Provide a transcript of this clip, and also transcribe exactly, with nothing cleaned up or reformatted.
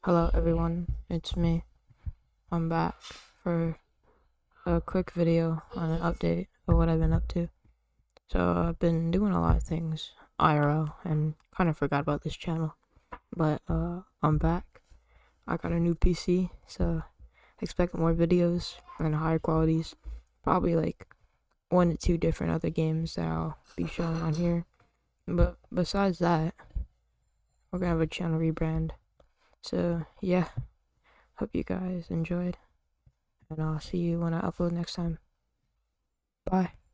Hello everyone, it's me. I'm back for a quick video on an update of what I've been up to. So I've been doing a lot of things I R L and kind of forgot about this channel. But uh, I'm back. I got a new P C, so expect more videos and higher qualities. Probably like one to two different other games that I'll be showing on here. But besides that, we're gonna have a channel rebrand. So yeah. Hope you guys enjoyed, and I'll see you when I upload next time. Bye.